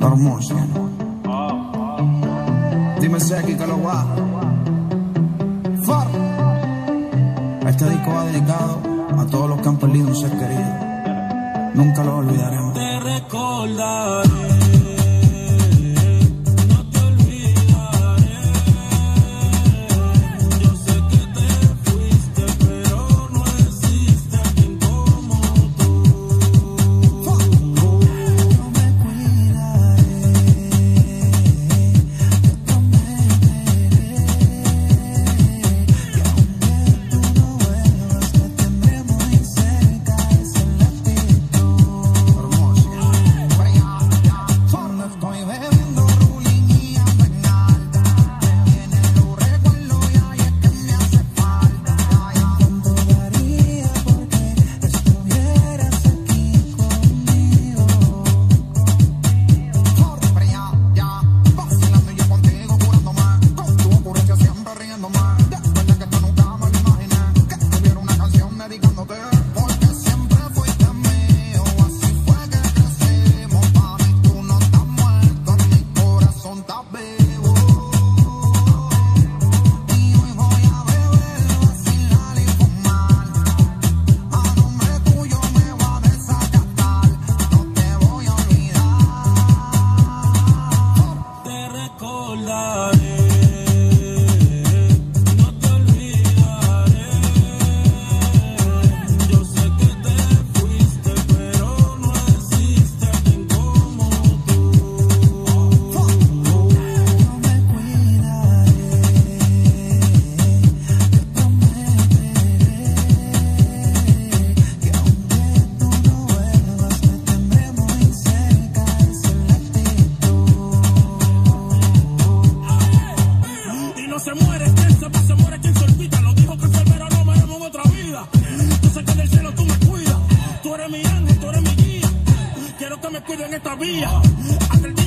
Hermoso. Dime Seki que lo va. Este disco va dedicado a todos los que han perdido un ser querido. Nunca lo olvidaremos. Te recordaré. Se muere quien sepa, se muere quien se olvida. Lo dijo que fue, pero no me vemos en otra vida. Yo sé que del cielo tú me cuidas. Tú eres mi ángel, tú eres mi guía. Quiero que me cuiden en esta vía. Hasta el día